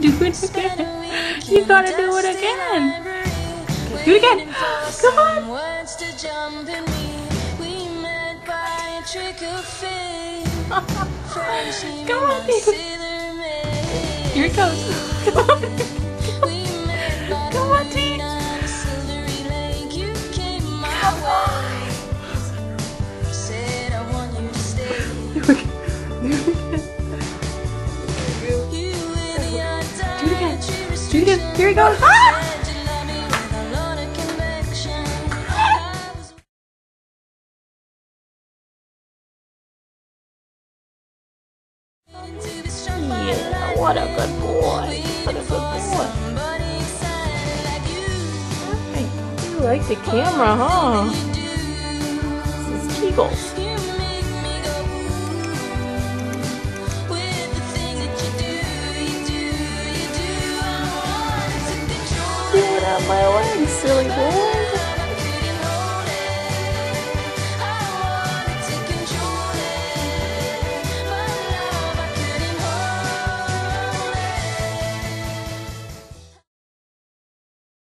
Do it again. You gotta do it again. Do it again. Come on. Come on, Teegles. Here it goes. Come on. Come on, Teegles. Come on. Do it again. Do it again. Here it goes. Ah! Yeah, what a good boy. What a good boy. Right. You like the camera, huh? This is Teegles. Get out of my way, silly boy.